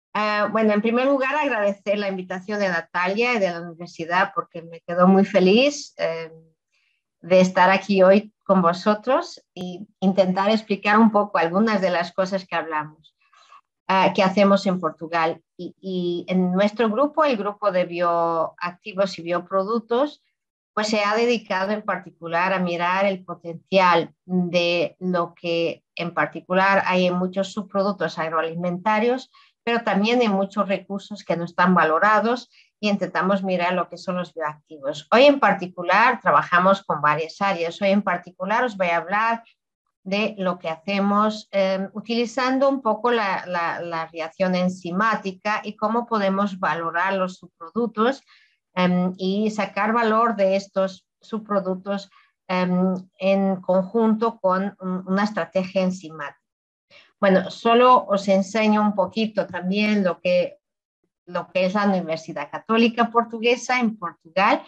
Bueno, en primer lugar, agradecer la invitación de Natalia y de la universidad porque me quedo muy feliz de estar aquí hoy con vosotros e intentar explicar un poco algunas de las cosas que hablamos, que hacemos en Portugal. Y en nuestro grupo, el grupo de bioactivos y bioproductos, pues se ha dedicado en particular a mirar el potencial de lo que en particular hay en muchos subproductos agroalimentarios, pero también en muchos recursos que no están valorados y intentamos mirar lo que son los bioactivos. Hoy en particular trabajamos con varias áreas. Hoy en particular os voy a hablar de lo que hacemos utilizando un poco la reacción enzimática y cómo podemos valorar los subproductos y sacar valor de estos subproductos en conjunto con una estrategia enzimática. Bueno, solo os enseño un poquito también lo que es la Universidad Católica Portuguesa en Portugal.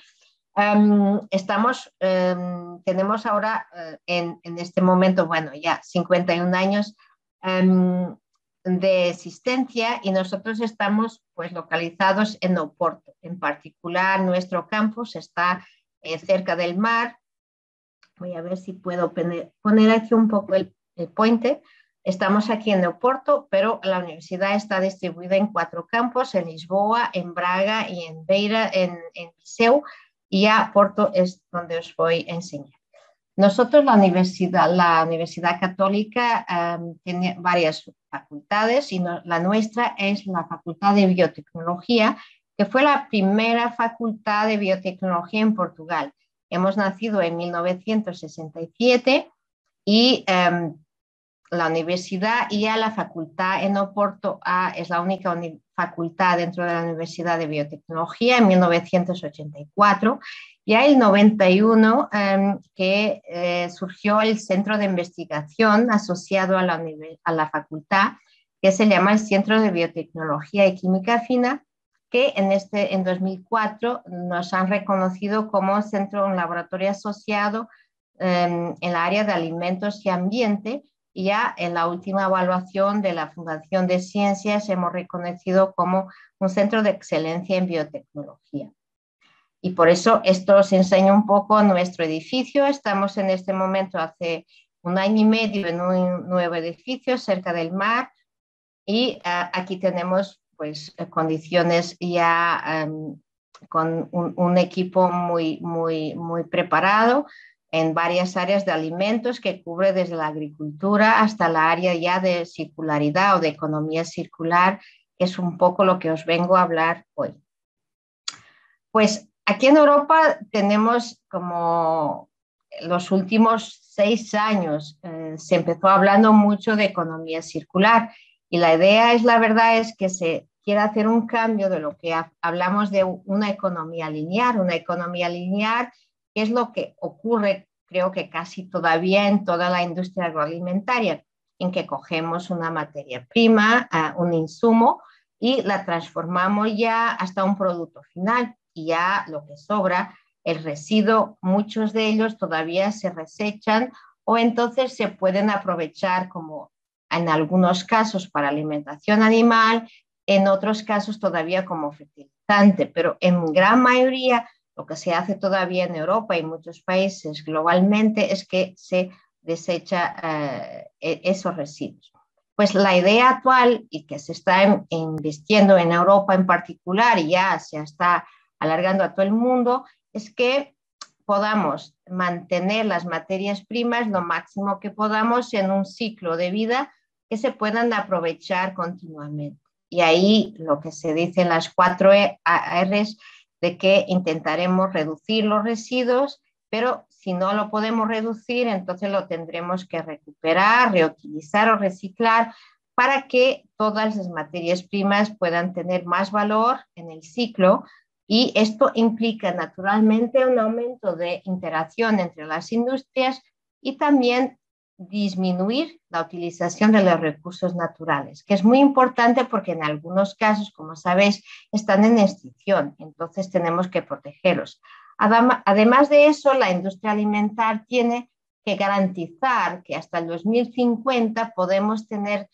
Tenemos ahora en este momento, bueno, ya 51 años de existencia y nosotros estamos pues localizados en Oporto. En particular, nuestro campus está cerca del mar. Voy a ver si puedo poner aquí un poco el pointer. Estamos aquí en Oporto, pero la universidad está distribuida en 4 campos, en Lisboa, en Braga y en Beira, en Viseu, y ya Porto es donde os voy a enseñar. Nosotros, la Universidad Católica tiene varias facultades y la nuestra es la Facultad de Biotecnología, que fue la primera facultad de biotecnología en Portugal. Hemos nacido en 1967 y la universidad y a la facultad en Oporto es la única facultad dentro de la Universidad de Biotecnología en 1984. Ya el 91 que surgió el centro de investigación asociado a la facultad, que se llama el Centro de Biotecnología y Química Fina, que en 2004 nos han reconocido como un laboratorio asociado en la área de alimentos y ambiente. Y ya en la última evaluación de la Fundación de Ciencias hemos reconocido como un centro de excelencia en biotecnología. Y por eso esto os enseña un poco nuestro edificio. Estamos en este momento hace 1 año y medio en un nuevo edificio cerca del mar y aquí tenemos pues condiciones ya con un equipo muy preparado en varias áreas de alimentos que cubre desde la agricultura hasta la área ya de circularidad o de economía circular, que es un poco lo que os vengo a hablar hoy. Pues aquí en Europa tenemos como los últimos 6 años se empezó hablando mucho de economía circular y la idea la verdad es que se quiere hacer un cambio de lo que hablamos de una economía lineal, que es lo que ocurre creo que casi todavía en toda la industria agroalimentaria, en que cogemos una materia prima, un insumo y la transformamos ya hasta un producto final y ya lo que sobra, el residuo, muchos de ellos todavía se desechan o entonces se pueden aprovechar como en algunos casos para alimentación animal, en otros casos todavía como fertilizante, pero en gran mayoría lo que se hace todavía en Europa y en muchos países globalmente es que se desecha esos residuos. Pues la idea actual y que se está invirtiendo en Europa en particular y ya se está alargando a todo el mundo es que podamos mantener las materias primas lo máximo que podamos en un ciclo de vida que se puedan aprovechar continuamente. Y ahí lo que se dice en las 4 R's de que intentaremos reducir los residuos, pero si no lo podemos reducir, entonces lo tendremos que recuperar, reutilizar o reciclar para que todas las materias primas puedan tener más valor en el ciclo. Y esto implica naturalmente un aumento de interacción entre las industrias y también disminuir la utilización de los recursos naturales, que es muy importante porque en algunos casos, como sabéis, están en extinción, entonces tenemos que protegerlos. Además de eso, la industria alimentar tiene que garantizar que hasta el 2050 podemos tener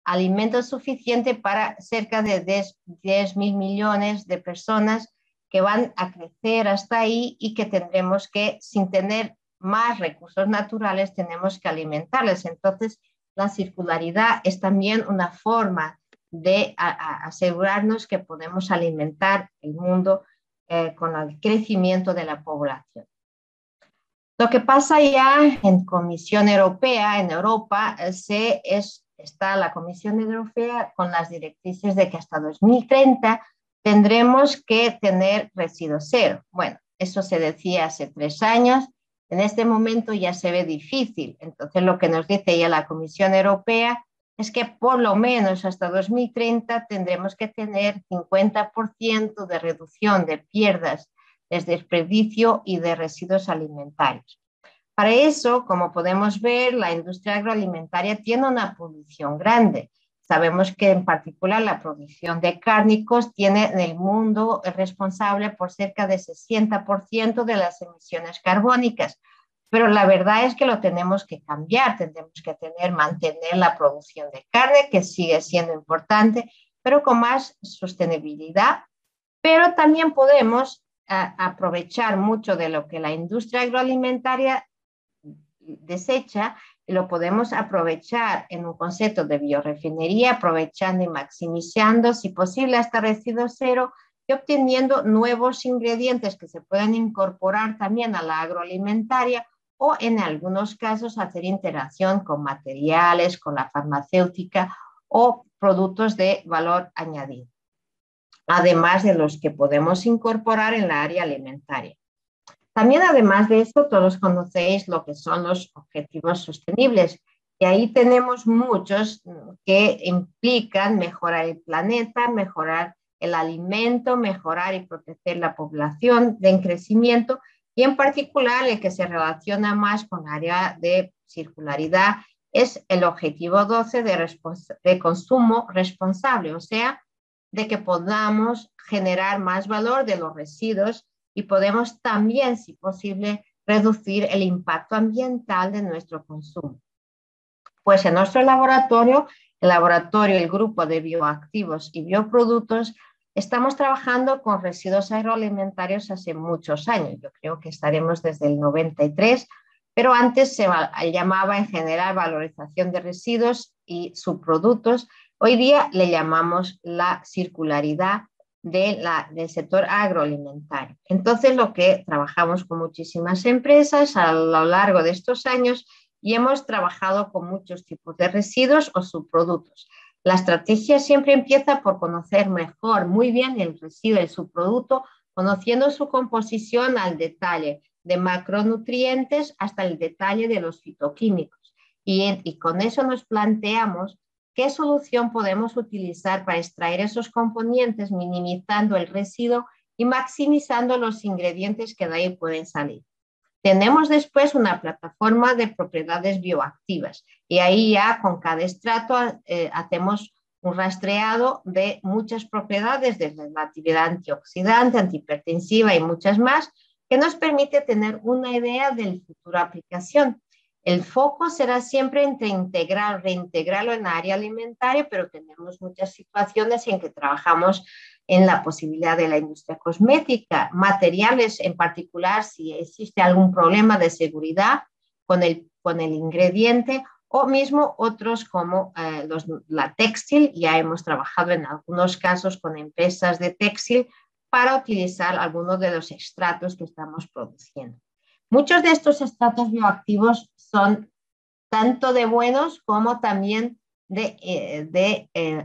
alimento suficiente para cerca de 10.000 millones de personas que van a crecer hasta ahí y que tendremos que, sin tener más recursos naturales, tenemos que alimentarles. Entonces, la circularidad es también una forma de asegurarnos que podemos alimentar el mundo con el crecimiento de la población. Lo que pasa ya en Comisión Europea, en Europa, está la Comisión Europea con las directrices de que hasta 2030 tendremos que tener residuos cero. Bueno, eso se decía hace 3 años. En este momento ya se ve difícil. Entonces, lo que nos dice ya la Comisión Europea es que por lo menos hasta 2030 tendremos que tener 50% de reducción de pierdas de desperdicio y de residuos alimentarios. Para eso, como podemos ver, la industria agroalimentaria tiene una producción grande. Sabemos que en particular la producción de cárnicos tiene en el mundo responsable por cerca de 60% de las emisiones carbónicas. Pero la verdad es que lo tenemos que cambiar, tendremos que mantener la producción de carne, que sigue siendo importante, pero con más sostenibilidad. Pero también podemos aprovechar mucho de lo que la industria agroalimentaria desecha y lo podemos aprovechar en un concepto de biorefinería, aprovechando y maximizando, si posible, hasta residuo cero y obteniendo nuevos ingredientes que se puedan incorporar también a la agroalimentaria o en algunos casos hacer interacción con materiales, con la farmacéutica o productos de valor añadido, además de los que podemos incorporar en la área alimentaria. También, además de esto, todos conocéis lo que son los objetivos sostenibles, y ahí tenemos muchos que implican mejorar el planeta, mejorar el alimento, mejorar y proteger la población en crecimiento, y en particular el que se relaciona más con área de circularidad es el objetivo 12 de consumo responsable, o sea, de que podamos generar más valor de los residuos y podemos también, si posible, reducir el impacto ambiental de nuestro consumo. Pues en nuestro laboratorio, el grupo de bioactivos y bioproductos, estamos trabajando con residuos agroalimentarios hace muchos años. Yo creo que estaremos desde el 93, pero antes se llamaba en general valorización de residuos y subproductos. Hoy día le llamamos la circularidad del sector agroalimentario. Entonces, lo que trabajamos con muchísimas empresas a lo largo de estos años y hemos trabajado con muchos tipos de residuos o subproductos. La estrategia siempre empieza por conocer mejor, muy bien el residuo, el subproducto, conociendo su composición al detalle, de macronutrientes hasta el detalle de los fitoquímicos. Y con eso nos planteamos qué solución podemos utilizar para extraer esos componentes, minimizando el residuo y maximizando los ingredientes que de ahí pueden salir. Tenemos después una plataforma de propiedades bioactivas y ahí ya con cada estrato hacemos un rastreado de muchas propiedades, desde la actividad antioxidante, antihipertensiva y muchas más, que nos permite tener una idea de la futura aplicación. El foco será siempre entre reintegrarlo en la área alimentaria, pero tenemos muchas situaciones en que trabajamos en la posibilidad de la industria cosmética, materiales en particular, si existe algún problema de seguridad con el ingrediente, o mismo otros como la textil. Ya hemos trabajado en algunos casos con empresas de textil para utilizar algunos de los extractos que estamos produciendo. Muchos de estos extractos bioactivos son tanto de buenos como también de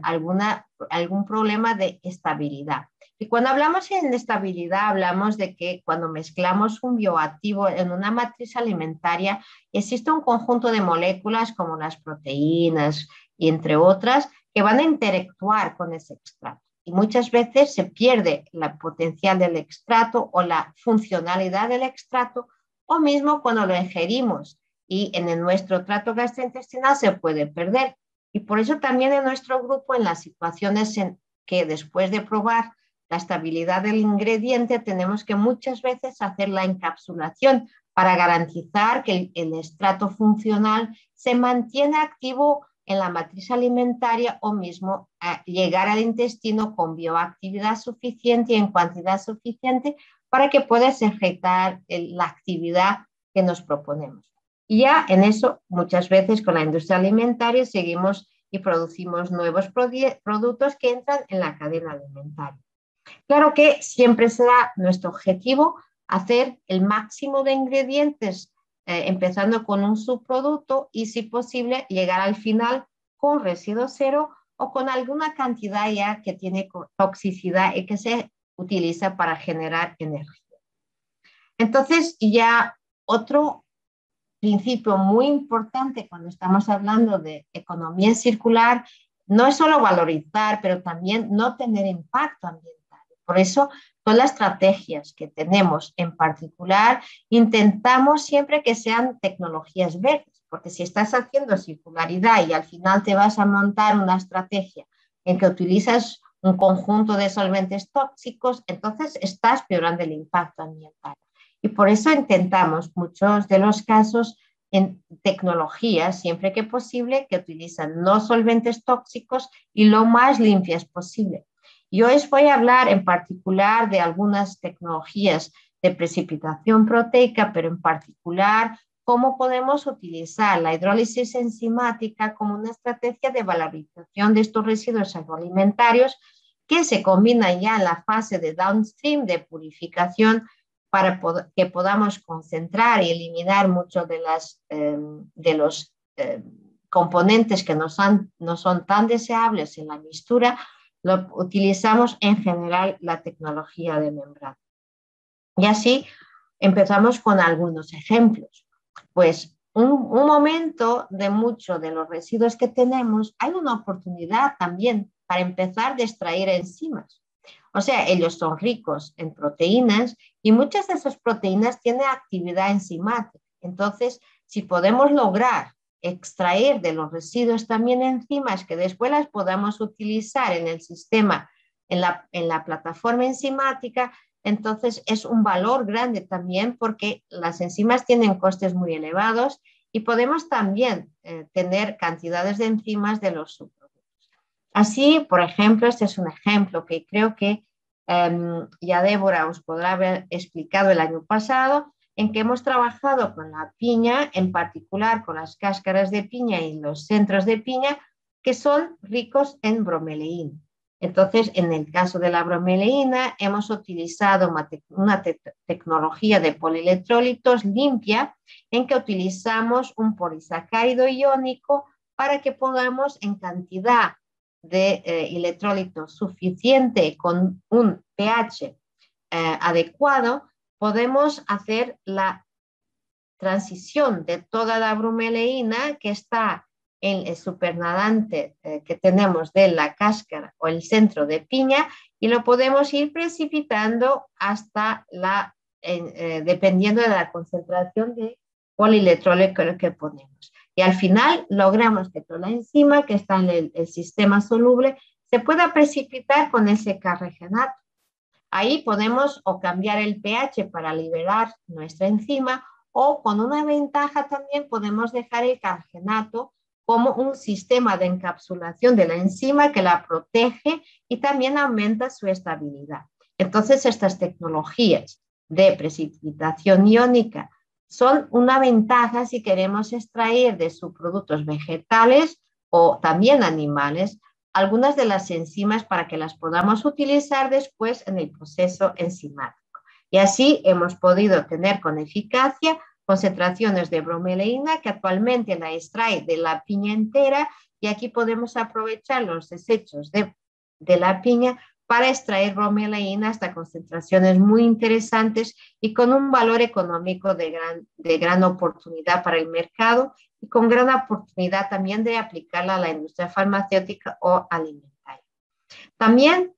algún problema de estabilidad. Y cuando hablamos en estabilidad, hablamos de que cuando mezclamos un bioactivo en una matriz alimentaria, existe un conjunto de moléculas como las proteínas y entre otras que van a interactuar con ese extracto. Y muchas veces se pierde la potencial del extracto o la funcionalidad del extracto, o mismo cuando lo ingerimos y en nuestro tracto gastrointestinal se puede perder. Y por eso también en nuestro grupo, en las situaciones en que después de probar la estabilidad del ingrediente, tenemos que muchas veces hacer la encapsulación para garantizar que el extracto funcional se mantiene activo en la matriz alimentaria o mismo llegar al intestino con bioactividad suficiente y en cantidad suficiente para que puedas ejecutar la actividad que nos proponemos. Y ya en eso, muchas veces con la industria alimentaria seguimos y producimos nuevos productos que entran en la cadena alimentaria. Claro que siempre será nuestro objetivo hacer el máximo de ingredientes, empezando con un subproducto y, si posible, llegar al final con residuo cero o con alguna cantidad ya que tiene toxicidad y que se utiliza para generar energía. Entonces, ya otro principio muy importante cuando estamos hablando de economía circular no es solo valorizar, pero también no tener impacto ambiental. Por eso, todas las estrategias que tenemos en particular, intentamos siempre que sean tecnologías verdes, porque si estás haciendo circularidad y al final te vas a montar una estrategia en que utilizas un conjunto de solventes tóxicos, entonces estás peorando el impacto ambiental. Y por eso intentamos muchos de los casos en tecnologías, siempre que posible, que utilizan no solventes tóxicos y lo más limpias posible. Yo os voy a hablar en particular de algunas tecnologías de precipitación proteica, pero en particular cómo podemos utilizar la hidrólisis enzimática como una estrategia de valorización de estos residuos agroalimentarios que se combinan ya en la fase de downstream de purificación para que podamos concentrar y eliminar muchos de los componentes que no son tan deseables en la mixtura. Lo utilizamos en general la tecnología de membrana. Y así empezamos con algunos ejemplos. Pues un momento de muchos de los residuos que tenemos, hay una oportunidad también para empezar de extraer enzimas. O sea, ellos son ricos en proteínas y muchas de esas proteínas tienen actividad enzimática. Entonces, si podemos lograr extraer de los residuos también enzimas que después las podamos utilizar en el sistema, en la plataforma enzimática, entonces es un valor grande también porque las enzimas tienen costes muy elevados y podemos también tener cantidades de enzimas de los subproductos. Así, por ejemplo, este es un ejemplo que creo que ya Débora os podrá haber explicado el año pasado, en que hemos trabajado con la piña, en particular con las cáscaras de piña y los centros de piña, que son ricos en bromelaína. Entonces, en el caso de la bromelaína, hemos utilizado una tecnología de polielectrólitos limpia, en que utilizamos un polisacárido iónico para que podamos, en cantidad de electrolito suficiente con un pH adecuado, podemos hacer la transición de toda la bromelaína que está en el supernadante que tenemos de la cáscara o el centro de piña y lo podemos ir precipitando hasta dependiendo de la concentración de polielectrolito que ponemos. Y al final logramos que toda la enzima que está en el sistema soluble se pueda precipitar con ese carregenato. Ahí podemos o cambiar el pH para liberar nuestra enzima o con una ventaja también podemos dejar el carregenato como un sistema de encapsulación de la enzima que la protege y también aumenta su estabilidad. Entonces, estas tecnologías de precipitación iónica son una ventaja si queremos extraer de subproductos vegetales o también animales algunas de las enzimas para que las podamos utilizar después en el proceso enzimático. Y así hemos podido tener con eficacia concentraciones de bromelaína que actualmente la extrae de la piña entera y aquí podemos aprovechar los desechos de la piña para extraer bromelaína hasta concentraciones muy interesantes y con un valor económico de gran oportunidad para el mercado y con gran oportunidad también de aplicarla a la industria farmacéutica o alimentaria. También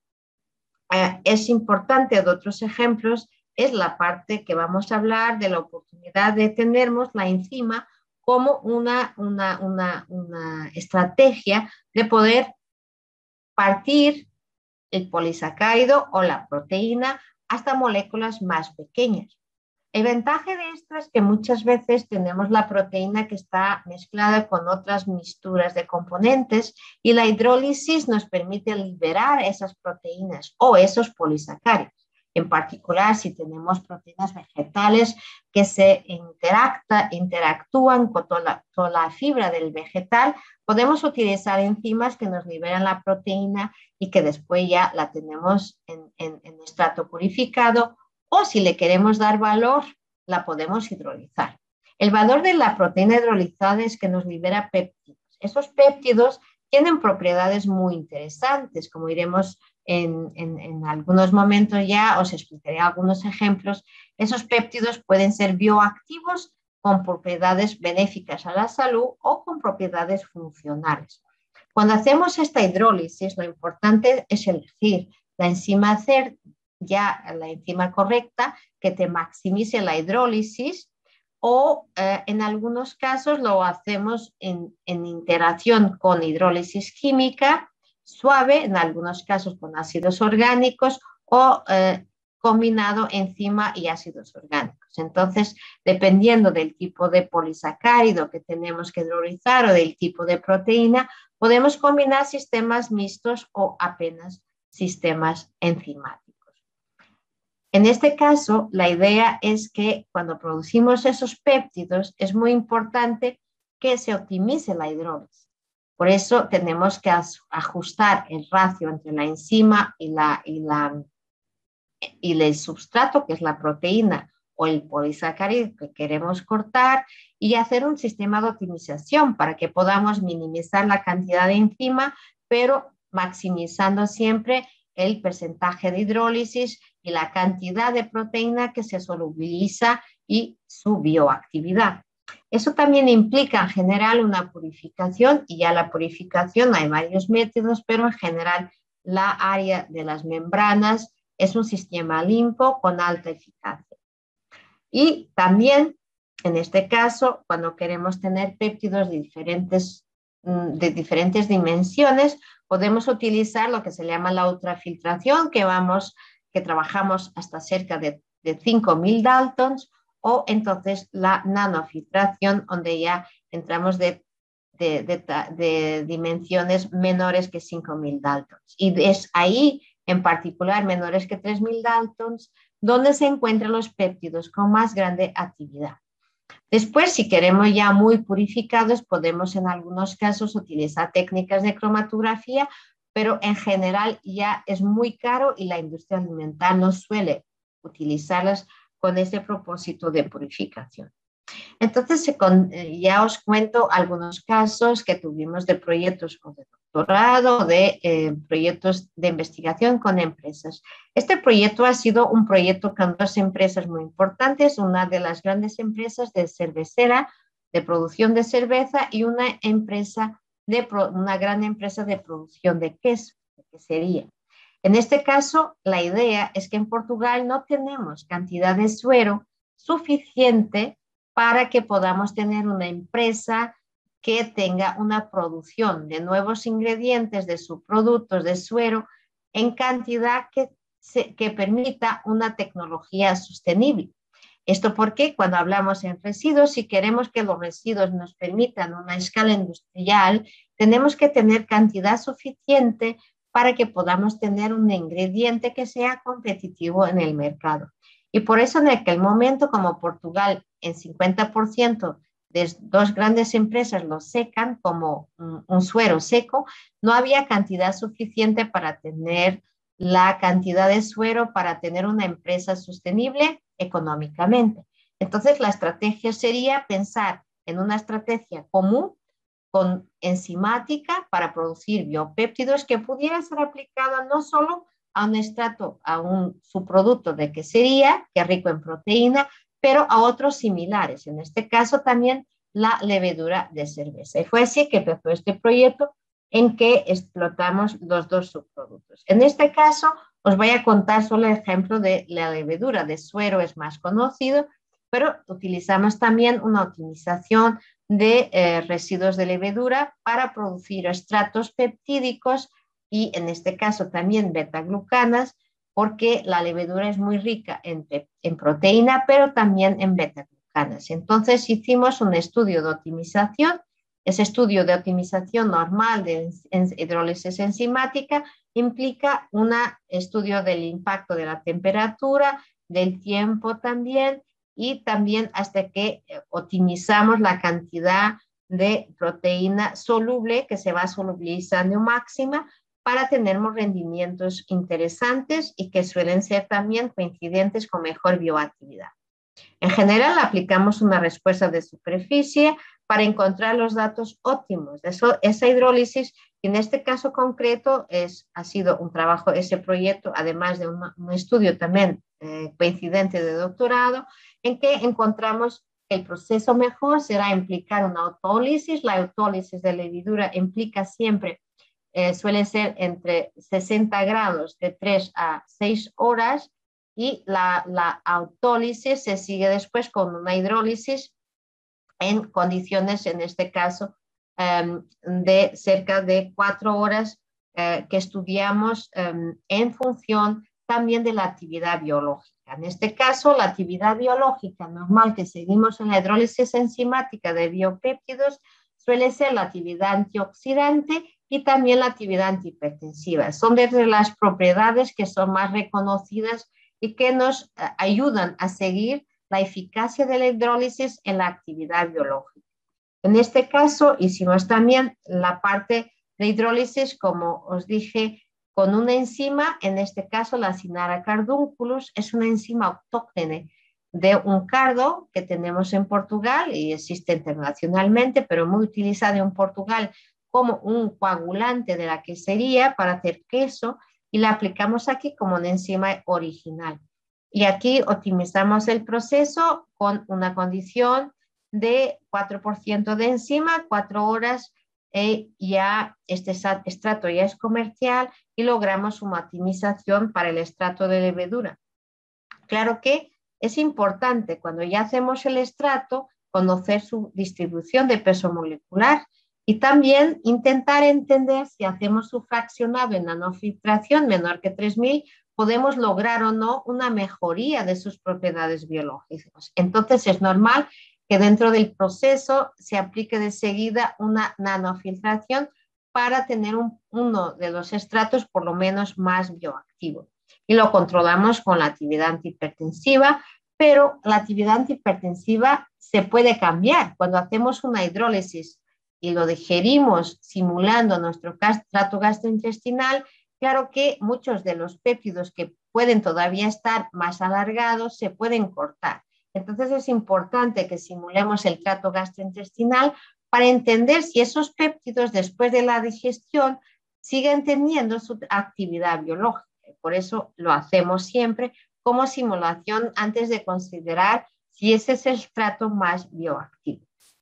es importante, de otros ejemplos, es la parte que vamos a hablar de la oportunidad de tener la enzima como una estrategia de poder partir el polisacárido o la proteína hasta moléculas más pequeñas. El ventaja de esto es que muchas veces tenemos la proteína que está mezclada con otras mixturas de componentes y la hidrólisis nos permite liberar esas proteínas o esos polisacáridos. En particular, si tenemos proteínas vegetales que se interactúan con toda la fibra del vegetal, podemos utilizar enzimas que nos liberan la proteína y que después ya la tenemos en extracto purificado, o si le queremos dar valor, la podemos hidrolizar. El valor de la proteína hidrolizada es que nos libera péptidos. Esos péptidos tienen propiedades muy interesantes, como iremos en algunos momentos ya, os explicaré algunos ejemplos. Esos péptidos pueden ser bioactivos con propiedades benéficas a la salud o con propiedades funcionales. Cuando hacemos esta hidrólisis, lo importante es elegir la enzima la enzima correcta que te maximice la hidrólisis, o en algunos casos lo hacemos en interacción con hidrólisis química suave, en algunos casos con ácidos orgánicos o combinado enzima y ácidos orgánicos. Entonces, dependiendo del tipo de polisacárido que tenemos que hidrolizar o del tipo de proteína, podemos combinar sistemas mixtos o apenas sistemas enzimáticos. En este caso, la idea es que cuando producimos esos péptidos es muy importante que se optimice la hidrólisis. Por eso tenemos que ajustar el ratio entre la enzima y el substrato, que es la proteína o el polisacárido que queremos cortar, y hacer un sistema de optimización para que podamos minimizar la cantidad de enzima, pero maximizando siempre el porcentaje de hidrólisis y la cantidad de proteína que se solubiliza y su bioactividad. Eso también implica en general una purificación, y ya la purificación hay varios métodos, pero en general la área de las membranas es un sistema limpio con alta eficacia. Y también, en este caso, cuando queremos tener péptidos de diferentes dimensiones, podemos utilizar lo que se llama la ultrafiltración, que trabajamos hasta cerca de 5.000 Daltons, o entonces la nanofiltración, donde ya entramos de dimensiones menores que 5.000 Daltons. Y es ahí, en particular, menores que 3.000 Daltons, donde se encuentran los péptidos con más grande actividad. Después, si queremos ya muy purificados, podemos en algunos casos utilizar técnicas de cromatografía, pero en general ya es muy caro y la industria alimentar no suele utilizarlas con ese propósito de purificación. Entonces, ya os cuento algunos casos que tuvimos de proyectos de doctorado, de proyectos de investigación con empresas. Este proyecto ha sido un proyecto con dos empresas muy importantes, una de las grandes empresas de cervecera, de producción de cerveza, y una gran empresa de producción de queso, de quesería. En este caso, la idea es que en Portugal no tenemos cantidad de suero suficiente para que podamos tener una empresa que tenga una producción de nuevos ingredientes, de subproductos de suero, en cantidad que permita una tecnología sostenible. Esto porque cuando hablamos en residuos, si queremos que los residuos nos permitan una escala industrial, tenemos que tener cantidad suficiente para que podamos tener un ingrediente que sea competitivo en el mercado. Y por eso en aquel momento, como Portugal en 50% de dos grandes empresas lo secan como un suero seco, no había cantidad suficiente para tener la cantidad de suero para tener una empresa sostenible económicamente. Entonces, la estrategia sería pensar en una estrategia común con enzimática para producir biopéptidos que pudiera ser aplicada no solo a un extracto, a un subproducto de quesería, que es rico en proteína, pero a otros similares, en este caso también la levadura de cerveza. Y fue así que empezó este proyecto en que explotamos los dos subproductos. En este caso, os voy a contar solo el ejemplo de la levadura de suero, es más conocido, pero utilizamos también una optimización de residuos de levadura para producir extractos peptídicos y en este caso también betaglucanas porque la levadura es muy rica en proteína, pero también en beta-glucanas. Entonces hicimos un estudio de optimización. Ese estudio de optimización normal de hidrólisis enzimática implica un estudio del impacto de la temperatura, del tiempo también, y también hasta que optimizamos la cantidad de proteína soluble que se va solubilizando máxima para tener rendimientos interesantes y que suelen ser también coincidentes con mejor bioactividad. En general, aplicamos una respuesta de superficie para encontrar los datos óptimos de esa hidrólisis, y en este caso concreto ha sido un trabajo, ese proyecto, además de un estudio también coincidente de doctorado, en que encontramos que el proceso mejor será implicar una autólisis. La autólisis de levadura implica siempre, suele ser entre 60 grados de 3 a 6 horas, y la autólisis se sigue después con una hidrólisis en condiciones, en este caso, de cerca de 4 horas, que estudiamos en función también de la actividad biológica. En este caso, la actividad biológica normal que seguimos en la hidrólisis enzimática de biopéptidos suele ser la actividad antioxidante y también la actividad antihipertensiva. Son desde las propiedades que son más reconocidas y que nos ayudan a seguir la eficacia de la hidrólisis en la actividad biológica. En este caso hicimos también la parte de hidrólisis, como os dije, con una enzima, en este caso la Cynara cardunculus, es una enzima autóctone de un cardo que tenemos en Portugal y existe internacionalmente, pero muy utilizada en Portugal como un coagulante de la quesería para hacer queso, y la aplicamos aquí como una enzima original. Y aquí optimizamos el proceso con una condición de 4% de enzima, 4 horas, ya este estrato ya es comercial, y logramos una optimización para el estrato de levadura. Claro que es importante cuando ya hacemos el estrato conocer su distribución de peso molecular y también intentar entender si hacemos su fraccionado en nanofiltración menor que 3000, podemos lograr o no una mejoría de sus propiedades biológicas. Entonces es normal que dentro del proceso se aplique de seguida una nanofiltración para tener uno de los estratos por lo menos más bioactivo. Y lo controlamos con la actividad antihipertensiva, pero la actividad antihipertensiva se puede cambiar. Cuando hacemos una hidrólisis y lo digerimos simulando nuestro trato gastrointestinal, claro que muchos de los péptidos que pueden todavía estar más alargados se pueden cortar. Entonces es importante que simulemos el trato gastrointestinal para entender si esos péptidos después de la digestión siguen teniendo su actividad biológica. Por eso lo hacemos siempre como simulación antes de considerar si ese es el trato más bioactivo.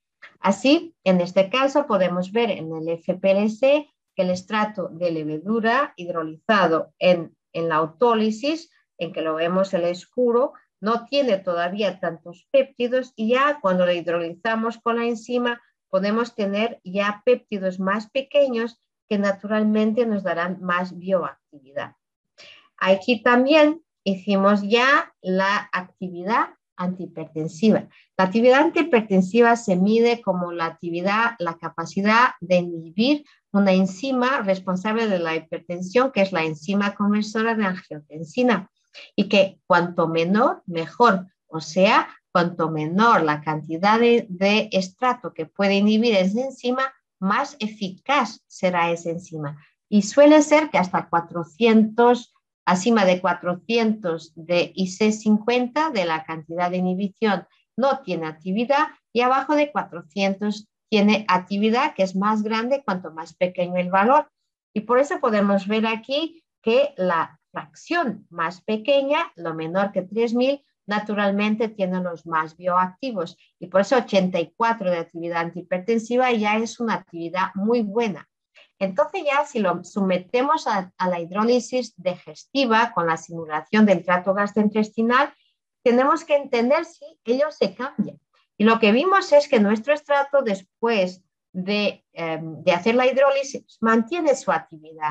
Así, en este caso podemos ver en el FPLC que el estrato de levadura hidrolizado en la autólisis, en que lo vemos el oscuro, no tiene todavía tantos péptidos, y ya cuando lo hidrolizamos con la enzima podemos tener ya péptidos más pequeños que naturalmente nos darán más bioactividad. Aquí también hicimos ya la actividad antihipertensiva. La actividad antihipertensiva se mide como la capacidad de inhibir una enzima responsable de la hipertensión, que es la enzima conversora de angiotensina, y que cuanto menor, mejor. O sea, cuanto menor la cantidad de estrato que puede inhibir esa enzima, más eficaz será esa enzima. Y suele ser que hasta 400, encima de 400 de IC50 de la cantidad de inhibición no tiene actividad, y abajo de 400 tiene actividad, que es más grande cuanto más pequeño el valor. Y por eso podemos ver aquí que la fracción más pequeña, lo menor que 3000, naturalmente tiene los más bioactivos, y por eso 84 de actividad antihipertensiva ya es una actividad muy buena. Entonces ya si lo sometemos a la hidrólisis digestiva con la simulación del trato gastrointestinal, tenemos que entender si ellos se cambian. Y lo que vimos es que nuestro estrato, después de hacer la hidrólisis, mantiene su actividad.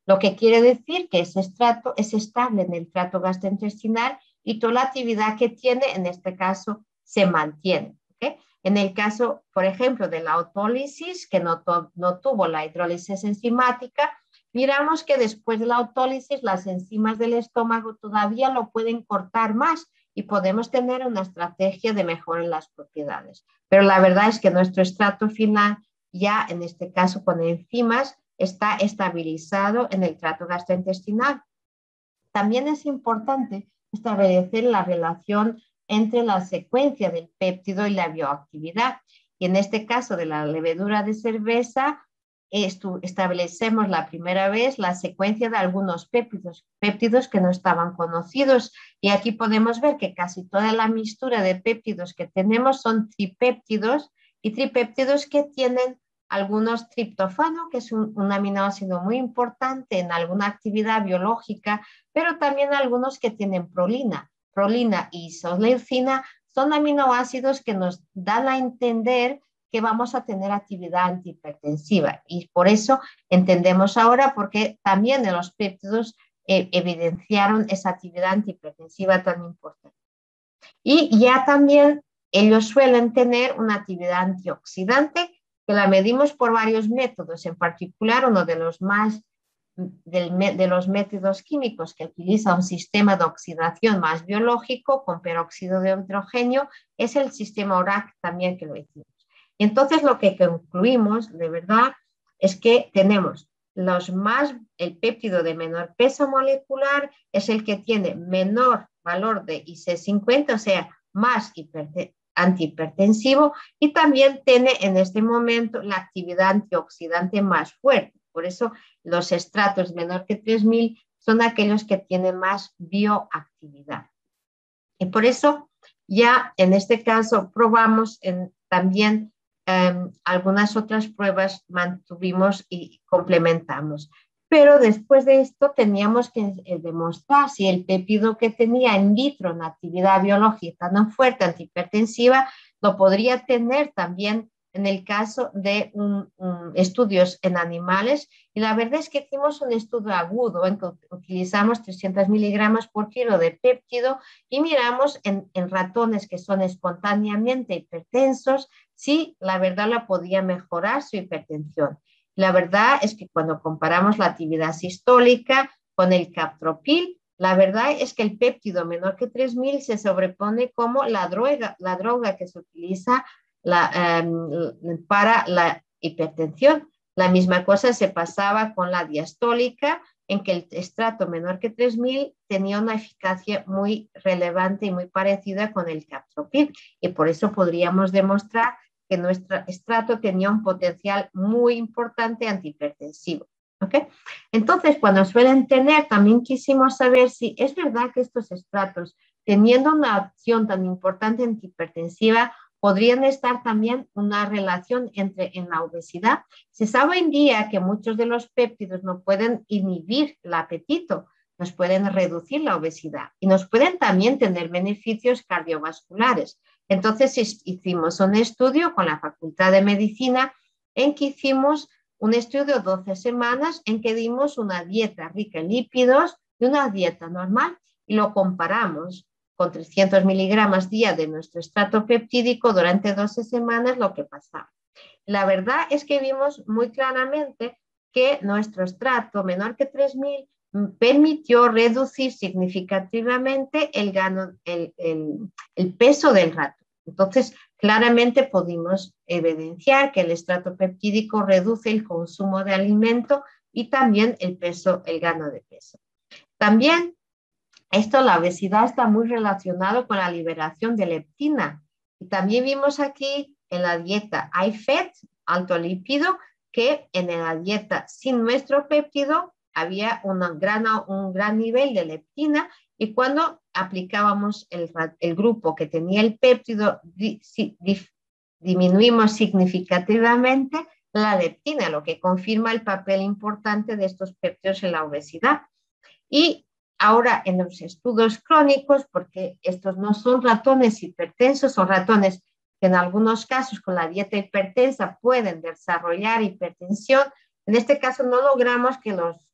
lo que quiere decir que ese estrato es estable en el tracto gastrointestinal y toda la actividad que tiene, en este caso, se mantiene. ¿Okay? En el caso, por ejemplo, de la autólisis, que no tuvo la hidrólisis enzimática, miramos que después de la autólisis las enzimas del estómago todavía lo pueden cortar más y podemos tener una estrategia de mejora en las propiedades. Pero la verdad es que nuestro estrato final, ya en este caso con enzimas, está estabilizado en el tracto gastrointestinal. También es importante establecer la relación entre la secuencia del péptido y la bioactividad. Y en este caso de la levadura de cerveza, establecemos la primera vez la secuencia de algunos péptidos que no estaban conocidos. Y aquí podemos ver que casi toda la mixtura de péptidos que tenemos son tripéptidos y tripéptidos que tienen algunos triptófano, que es un aminoácido muy importante en alguna actividad biológica, pero también algunos que tienen prolina. Prolina y isoleucina son aminoácidos que nos dan a entender que vamos a tener actividad antihipertensiva. Y por eso entendemos ahora por qué también en los péptidos evidenciaron esa actividad antihipertensiva tan importante. Y ya también ellos suelen tener una actividad antioxidante que la medimos por varios métodos, en particular uno de los métodos químicos que utiliza un sistema de oxidación más biológico con peróxido de hidrógeno es el sistema ORAC también que lo hicimos. Entonces lo que concluimos de verdad es que tenemos el péptido de menor peso molecular es el que tiene menor valor de IC50, o sea, más antihipertensivo, y también tiene en este momento la actividad antioxidante más fuerte. Por eso los estratos menor que 3000 son aquellos que tienen más bioactividad. Y por eso ya en este caso probamos también algunas otras pruebas, mantuvimos y complementamos. Pero después de esto teníamos que demostrar si el péptido que tenía in vitro en actividad biológica no fuerte antihipertensiva lo podría tener también en el caso de estudios en animales. Y la verdad es que hicimos un estudio agudo en que utilizamos 300 miligramos por kilo de péptido y miramos en ratones que son espontáneamente hipertensos si la verdad la podía mejorar su hipertensión. La verdad es que cuando comparamos la actividad sistólica con el captropil, la verdad es que el péptido menor que 3000 se sobrepone como la droga que se utiliza para la hipertensión. La misma cosa se pasaba con la diastólica, en que el estrato menor que 3000 tenía una eficacia muy relevante y muy parecida con el captropil. Y por eso podríamos demostrar que nuestro estrato tenía un potencial muy importante antihipertensivo. ¿Okay? Entonces, cuando suelen tener, también quisimos saber si es verdad que estos estratos, teniendo una acción tan importante antihipertensiva, podrían estar también una relación en la obesidad. Se sabe hoy en día que muchos de los péptidos no pueden inhibir el apetito, nos pueden reducir la obesidad y nos pueden también tener beneficios cardiovasculares. Entonces hicimos un estudio con la Facultad de Medicina en que hicimos un estudio de 12 semanas en que dimos una dieta rica en lípidos y una dieta normal y lo comparamos con 300 miligramos día de nuestro estrato peptídico durante 12 semanas lo que pasaba. La verdad es que vimos muy claramente que nuestro estrato menor que 3000 permitió reducir significativamente el peso del rato. Entonces, claramente pudimos evidenciar que el estrato peptídico reduce el consumo de alimento y también el gano de peso. También la obesidad está muy relacionado con la liberación de leptina. Y también vimos aquí en la dieta high-fat, alto lípido, que en la dieta sin nuestro péptido había un gran nivel de leptina y cuando aplicábamos el grupo que tenía el péptido, disminuimos significativamente la leptina, lo que confirma el papel importante de estos péptidos en la obesidad. Y ahora en los estudios crónicos, porque estos no son ratones hipertensos, son ratones que en algunos casos con la dieta hipertensa pueden desarrollar hipertensión. En este caso no logramos que los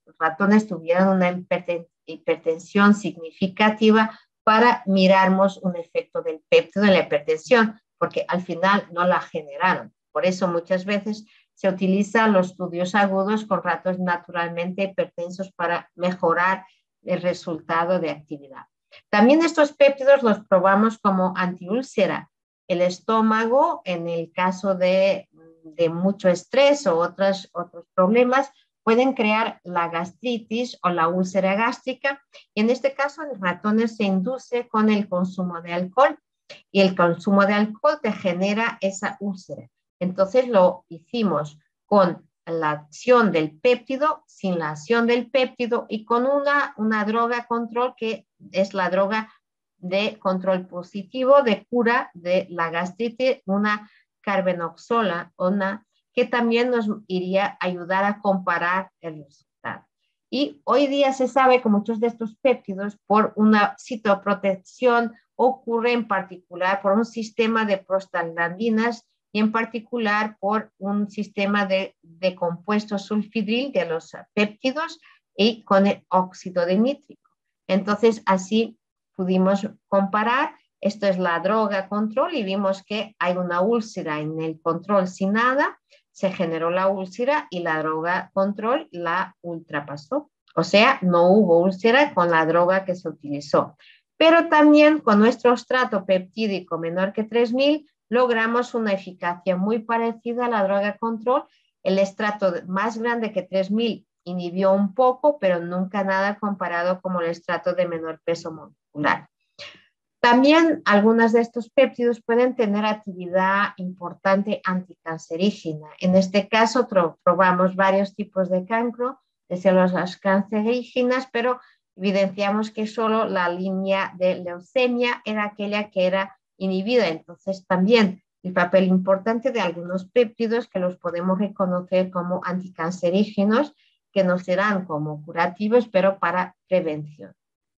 ratones tuvieran una hipertensión significativa para mirarmos un efecto del péptido en la hipertensión, porque al final no la generaron. Por eso muchas veces se utilizan los estudios agudos con ratones naturalmente hipertensos para mejorar el resultado de actividad. También estos péptidos los probamos como antiúlcera. El estómago, en el caso de mucho estrés o otros problemas, pueden crear la gastritis o la úlcera gástrica. Y en este caso, en ratones se induce con el consumo de alcohol y el consumo de alcohol te genera esa úlcera. Entonces lo hicimos con la acción del péptido, sin la acción del péptido y con una droga control que es la droga de control positivo de cura de la gastritis, una carbenoxola, que también nos iría a ayudar a comparar el resultado. Y hoy día se sabe que muchos de estos péptidos, por una citoprotección, ocurre en particular por un sistema de prostaglandinas y en particular por un sistema de compuesto sulfidril de los péptidos y con el óxido de nítrico. Entonces, así pudimos comparar. Esto es la droga control y vimos que hay una úlcera en el control sin nada, se generó la úlcera y la droga control la ultrapasó. O sea, no hubo úlcera con la droga que se utilizó. Pero también con nuestro estrato peptídico menor que 3000 logramos una eficacia muy parecida a la droga control. El estrato más grande que 3000 inhibió un poco, pero nunca nada comparado como el estrato de menor peso molecular. También algunos de estos péptidos pueden tener actividad importante anticancerígena. En este caso probamos varios tipos de cancro, de células cancerígenas, pero evidenciamos que solo la línea de leucemia era aquella que era inhibida. Entonces también el papel importante de algunos péptidos que los podemos reconocer como anticancerígenos, que no serán como curativos, pero para prevención.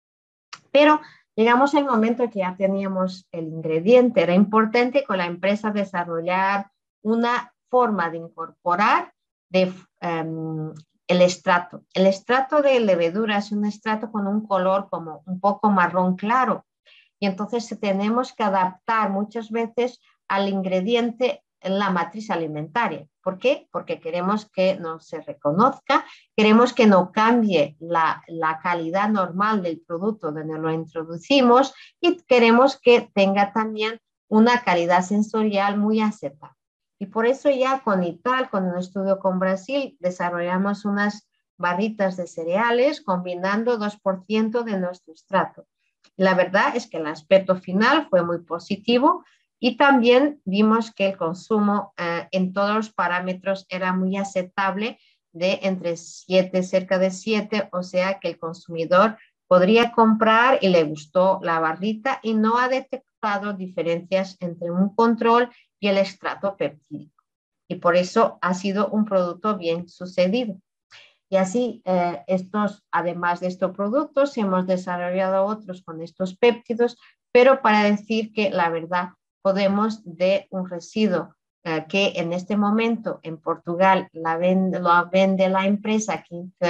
Pero llegamos al momento que ya teníamos el ingrediente. Era importante con la empresa desarrollar una forma de incorporar el estrato. El estrato de levadura es un estrato con un color como un poco marrón claro. Y entonces tenemos que adaptar muchas veces al ingrediente en la matriz alimentaria. ¿Por qué? Porque queremos que no se reconozca, queremos que no cambie la calidad normal del producto donde lo introducimos y queremos que tenga también una calidad sensorial muy aceptable. Y por eso ya con ITAL, con un estudio con Brasil, desarrollamos unas barritas de cereales combinando 2% de nuestro estrato. La verdad es que el aspecto final fue muy positivo y también vimos que el consumo en todos los parámetros era muy aceptable, de entre 7, cerca de 7, o sea que el consumidor podría comprar y le gustó la barrita y no ha detectado diferencias entre un control y el estrato peptídico. Y por eso ha sido un producto bien sucedido. Y así, además de estos productos, hemos desarrollado otros con estos péptidos, pero para decir que la verdad podemos de un residuo que en este momento en Portugal lo vende la empresa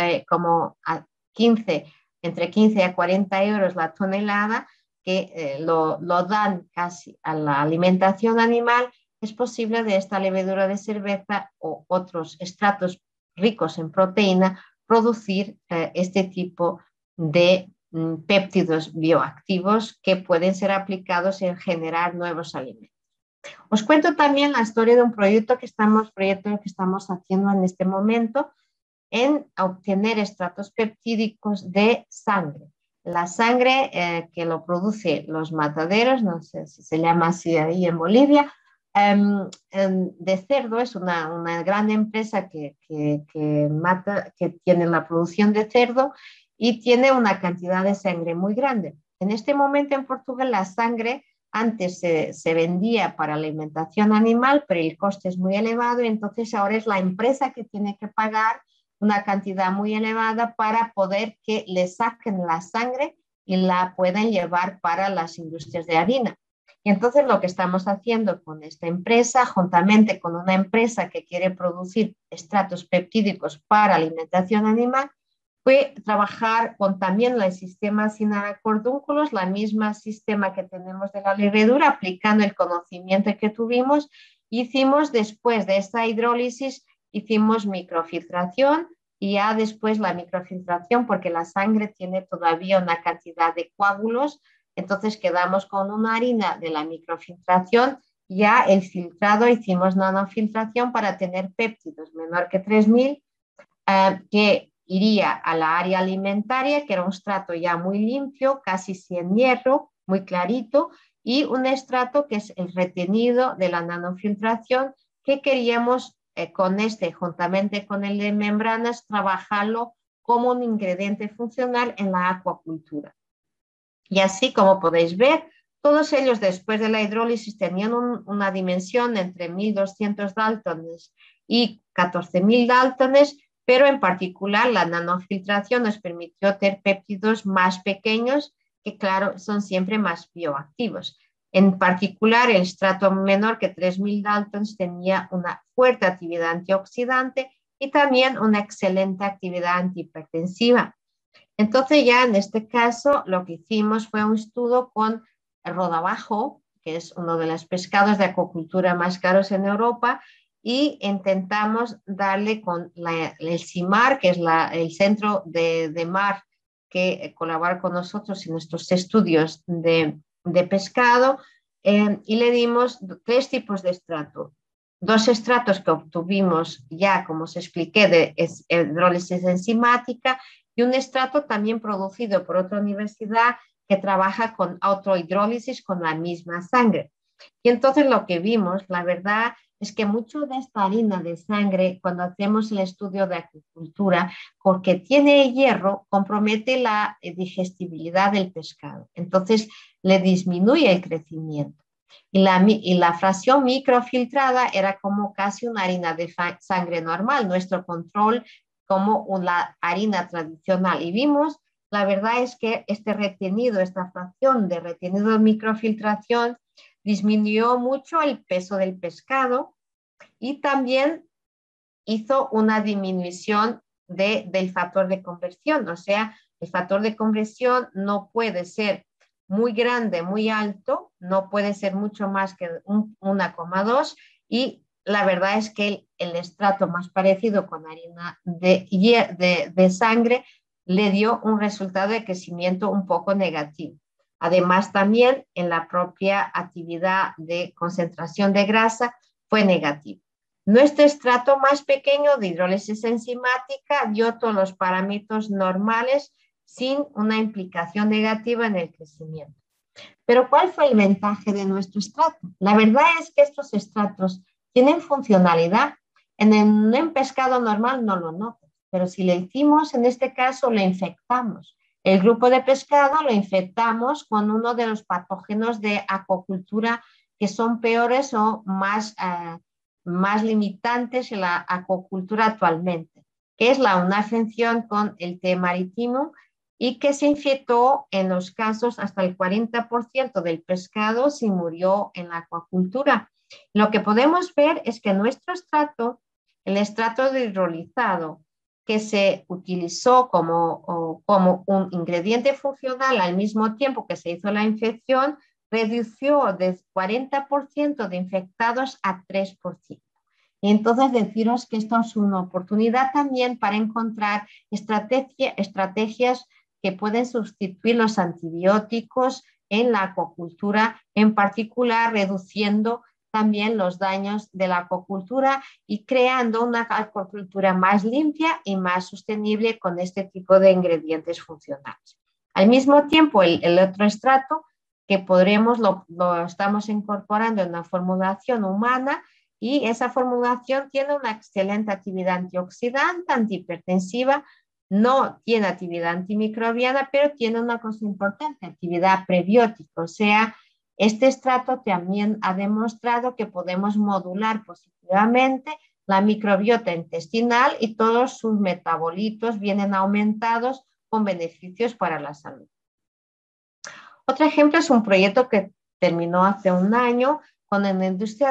entre 15 a 40 euros la tonelada, que lo dan casi a la alimentación animal. Es posible de esta levadura de cerveza o otros estratos ricos en proteína, producir este tipo de péptidos bioactivos que pueden ser aplicados en generar nuevos alimentos. Os cuento también la historia de un proyecto que estamos haciendo en este momento en obtener estratos peptídicos de sangre. La sangre que lo produce los mataderos, no sé si se llama así ahí en Bolivia, de cerdo. Es una gran empresa que tiene la producción de cerdo y tiene una cantidad de sangre muy grande. En este momento en Portugal la sangre antes se vendía para alimentación animal, pero el coste es muy elevado y entonces ahora es la empresa que tiene que pagar una cantidad muy elevada para poder que le saquen la sangre y la puedan llevar para las industrias de harina. Y entonces lo que estamos haciendo con esta empresa, juntamente con una empresa que quiere producir estratos peptídicos para alimentación animal, fue trabajar con también el sistema sin cordúnculos, la misma sistema que tenemos de la levedura, aplicando el conocimiento que tuvimos. Hicimos después de esta hidrólisis, hicimos microfiltración y ya después la microfiltración, porque la sangre tiene todavía una cantidad de coágulos, entonces quedamos con una harina de la microfiltración. Ya el filtrado hicimos nanofiltración para tener péptidos menor que 3000, que iría a la área alimentaria, que era un estrato ya muy limpio, casi sin hierro, muy clarito, y un estrato que es el retenido de la nanofiltración, que queríamos con juntamente con el de membranas, trabajarlo como un ingrediente funcional en la acuacultura. Y así, como podéis ver, todos ellos después de la hidrólisis tenían una dimensión entre 1200 daltones y 14.000 daltones, pero en particular la nanofiltración nos permitió tener péptidos más pequeños que, claro, son siempre más bioactivos. En particular, el estrato menor que 3.000 daltons tenía una fuerte actividad antioxidante y también una excelente actividad antihipertensiva. Entonces ya en este caso lo que hicimos fue un estudio con el rodabajo, que es uno de los pescados de acuacultura más caros en Europa, y intentamos darle con el CIMAR, que es el centro de mar que colabora con nosotros en nuestros estudios de pescado, y le dimos 3 tipos de estrato. 2 estratos que obtuvimos ya, como os expliqué, de hidrólisis enzimática, y un estrato también producido por otra universidad que trabaja con autohidrólisis con la misma sangre. Y entonces lo que vimos, la verdad, es que mucho de esta harina de sangre, cuando hacemos el estudio de acuicultura, porque tiene hierro, compromete la digestibilidad del pescado. Entonces le disminuye el crecimiento. Y la fracción microfiltrada era como casi una harina de sangre normal, nuestro control como una harina tradicional. Y vimos, la verdad es que esta fracción de retenido de microfiltración disminuyó mucho el peso del pescado y también hizo una disminución del factor de conversión. O sea, el factor de conversión no puede ser muy grande, muy alto, no puede ser mucho más que 1,2, y la verdad es que el estrato más parecido con harina de sangre le dio un resultado de crecimiento un poco negativo. Además, también en la propia actividad de concentración de grasa fue negativo. Nuestro estrato más pequeño de hidrólisis enzimática dio todos los parámetros normales sin una implicación negativa en el crecimiento. Pero ¿cuál fue el ventaja de nuestro estrato? La verdad es que estos estratos tienen funcionalidad. En un pescado normal no lo notas, pero si le hicimos, en este caso, lo infectamos. El grupo de pescado lo infectamos con uno de los patógenos de acuacultura que son peores o más limitantes en la acuacultura actualmente, que es una infección con el T. maritimum, y que se infectó en los casos hasta el 40% del pescado se murió en la acuacultura. Lo que podemos ver es que nuestro estrato, el estrato hidrolizado, que se utilizó como un ingrediente funcional al mismo tiempo que se hizo la infección, redució de 40% de infectados a 3%. Y entonces deciros que esto es una oportunidad también para encontrar estrategias que pueden sustituir los antibióticos en la acuacultura, en particular reduciendo también los daños de la acuacultura y creando una acuacultura más limpia y más sostenible con este tipo de ingredientes funcionales. Al mismo tiempo, el otro estrato que lo estamos incorporando en una formulación humana, y esa formulación tiene una excelente actividad antioxidante, antihipertensiva, no tiene actividad antimicrobiana, pero tiene una cosa importante, actividad prebiótica. O sea, este estrato también ha demostrado que podemos modular positivamente la microbiota intestinal y todos sus metabolitos vienen aumentados con beneficios para la salud. Otro ejemplo es un proyecto que terminó hace un año con la industria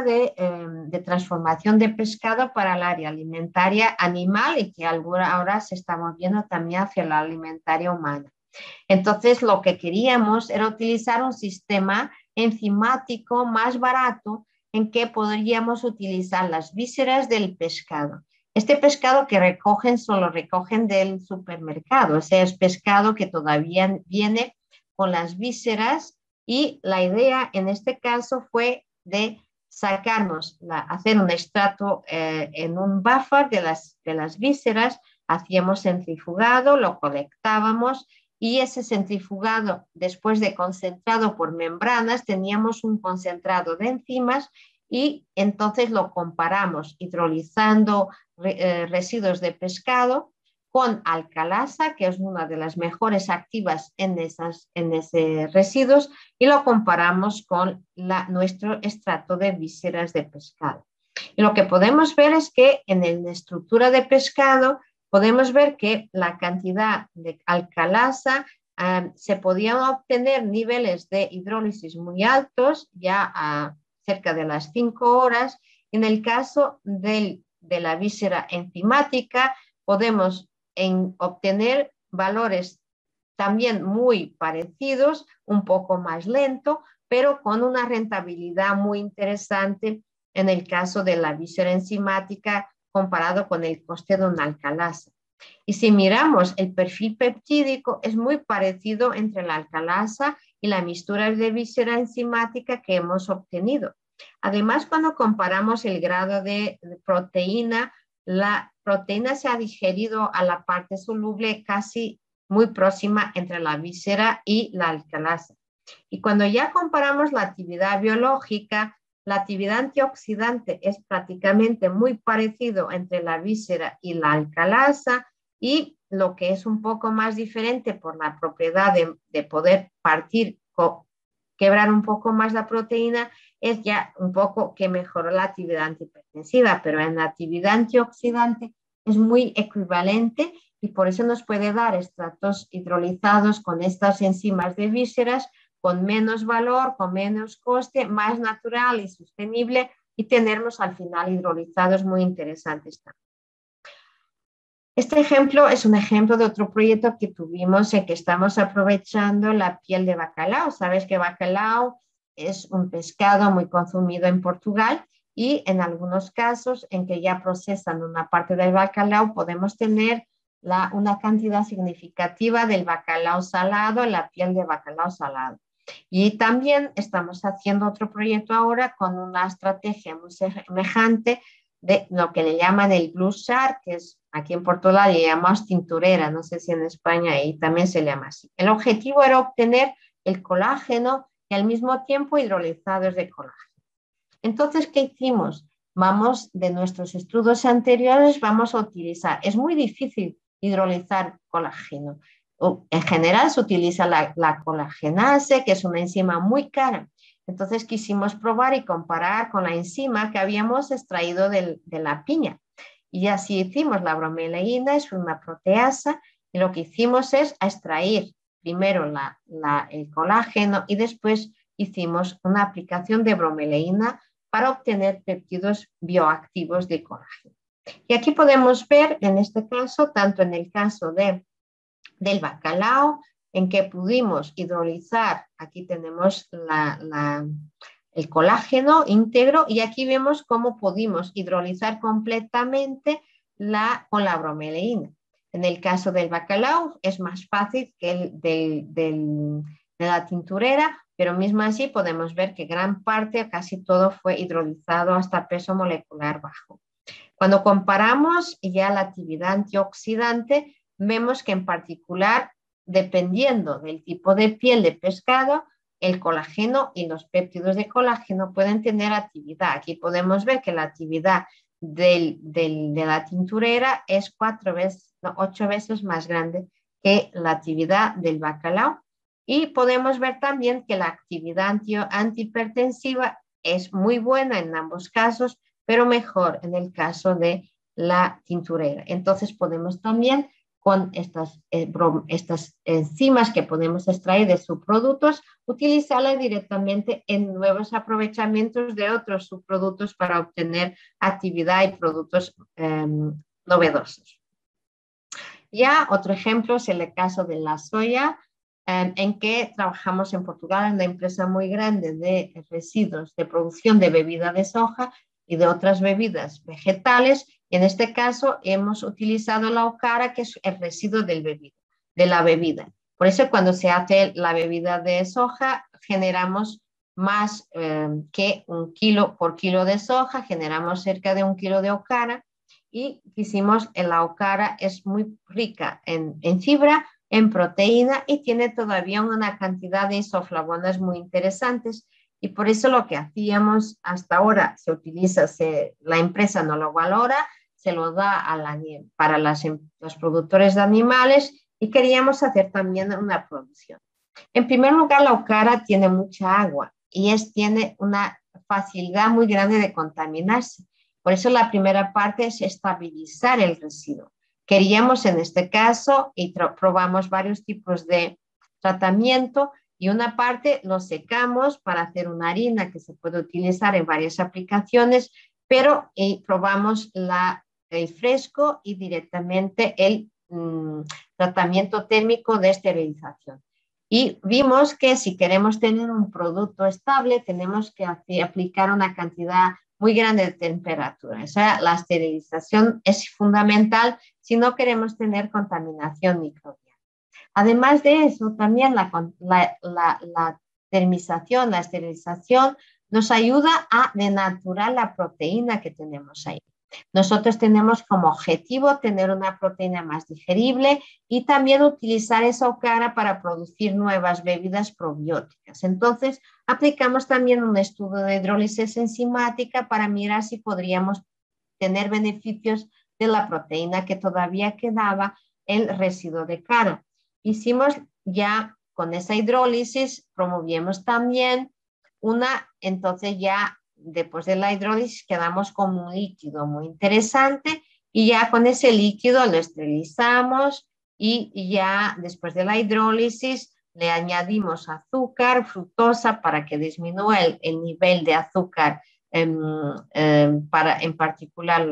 de transformación de pescado para el área alimentaria animal y que ahora se está moviendo también hacia la alimentaria humana. Entonces, lo que queríamos era utilizar un sistema enzimático más barato en que podríamos utilizar las vísceras del pescado. Este pescado que recogen, solo recogen del supermercado, o sea, es pescado que todavía viene con las vísceras y la idea en este caso fue de sacarnos, hacer un extracto en un buffer de las vísceras, hacíamos centrifugado, lo colectábamos y ese centrifugado, después de concentrado por membranas, teníamos un concentrado de enzimas y entonces lo comparamos hidrolizando residuos de pescado con alcalasa, que es una de las mejores activas en esos residuos, y lo comparamos con nuestro extracto de vísceras de pescado. Y lo que podemos ver es que en la estructura de pescado podemos ver que la cantidad de alcalasa se podían obtener niveles de hidrólisis muy altos, ya a cerca de las 5 horas. En el caso de la víscera enzimática, podemos obtener valores también muy parecidos, un poco más lento, pero con una rentabilidad muy interesante en el caso de la víscera enzimática comparado con el coste de una alcalasa. Y si miramos el perfil peptídico, es muy parecido entre la alcalasa y la mixtura de víscera enzimática que hemos obtenido. Además, cuando comparamos el grado de proteína, la proteína se ha digerido a la parte soluble casi muy próxima entre la víscera y la alcalasa. Y cuando ya comparamos la actividad biológica, la actividad antioxidante es prácticamente muy parecido entre la víscera y la alcalasa, y lo que es un poco más diferente por la propiedad de poder partir, quebrar un poco más la proteína, es ya un poco que mejoró la actividad antihipertensiva, pero en la actividad antioxidante es muy equivalente y por eso nos puede dar extractos hidrolizados con estas enzimas de vísceras con menos valor, con menos coste, más natural y sostenible, y tenerlos al final hidrolizados muy interesantes también. Este ejemplo es un ejemplo de otro proyecto que tuvimos en que estamos aprovechando la piel de bacalao. Sabes que bacalao es un pescado muy consumido en Portugal y en algunos casos en que ya procesan una parte del bacalao podemos tener una cantidad significativa del bacalao salado, la piel de bacalao salado. Y también estamos haciendo otro proyecto ahora con una estrategia muy semejante de lo que le llaman el Blue Shark, que es aquí en Portugal le llamamos tinturera, no sé si en España ahí también se llama así. El objetivo era obtener el colágeno y al mismo tiempo hidrolizados de colágeno. Entonces, ¿qué hicimos? Vamos, de nuestros estudios anteriores, vamos a utilizar, es muy difícil hidrolizar colágeno. En general se utiliza la colagenase, que es una enzima muy cara. Entonces quisimos probar y comparar con la enzima que habíamos extraído de la piña. Y así hicimos. La bromelaína es una proteasa y lo que hicimos es extraer primero el colágeno y después hicimos una aplicación de bromelaína para obtener péptidos bioactivos de colágeno. Y aquí podemos ver en este caso, tanto en el caso del bacalao, en que pudimos hidrolizar, aquí tenemos el colágeno íntegro y aquí vemos cómo pudimos hidrolizar completamente con la bromelaína. En el caso del bacalao es más fácil que de la tinturera, pero mismo así podemos ver que gran parte, casi todo fue hidrolizado hasta peso molecular bajo. Cuando comparamos ya la actividad antioxidante, vemos que en particular, dependiendo del tipo de piel de pescado, el colágeno y los péptidos de colágeno pueden tener actividad. Aquí podemos ver que la actividad de la tinturera es 8 veces más grande que la actividad del bacalao. Y podemos ver también que la actividad antihipertensiva es muy buena en ambos casos, pero mejor en el caso de la tinturera. Entonces podemos también con estas enzimas que podemos extraer de subproductos, utilizarlas directamente en nuevos aprovechamientos de otros subproductos para obtener actividad y productos novedosos. Ya otro ejemplo es el caso de la soya, en que trabajamos en Portugal en una empresa muy grande de residuos de producción de bebida de soja y de otras bebidas vegetales. En este caso hemos utilizado la okara, que es el residuo de la bebida. Por eso cuando se hace la bebida de soja generamos más que 1 kilo por kilo de soja, generamos cerca de 1 kilo de okara, y hicimos la okara es muy rica en fibra, en proteína, y tiene todavía una cantidad de isoflavonas muy interesantes. Y por eso lo que hacíamos hasta ahora se utiliza, la empresa no lo valora, se lo da para los productores de animales, y queríamos hacer también una producción. En primer lugar, la okara tiene mucha agua y tiene una facilidad muy grande de contaminarse. Por eso la primera parte es estabilizar el residuo. Queríamos en este caso, y probamos varios tipos de tratamiento, y una parte lo secamos para hacer una harina que se puede utilizar en varias aplicaciones, pero probamos el fresco y directamente el tratamiento térmico de esterilización. Y vimos que si queremos tener un producto estable, tenemos que aplicar una cantidad muy grande de temperatura. O sea, la esterilización es fundamental si no queremos tener contaminación microbiana. Además de eso, también la termización, la esterilización, nos ayuda a denaturar la proteína que tenemos ahí. Nosotros tenemos como objetivo tener una proteína más digerible y también utilizar esa okara para producir nuevas bebidas probióticas. Entonces, aplicamos también un estudio de hidrólisis enzimática para mirar si podríamos tener beneficios de la proteína que todavía quedaba, el residuo de cara. Hicimos ya con esa hidrólisis, promovimos también entonces ya después de la hidrólisis quedamos con un líquido muy interesante, y ya con ese líquido lo esterilizamos, y ya después de la hidrólisis le añadimos azúcar, fructosa, para que disminuya el nivel de azúcar, para en particular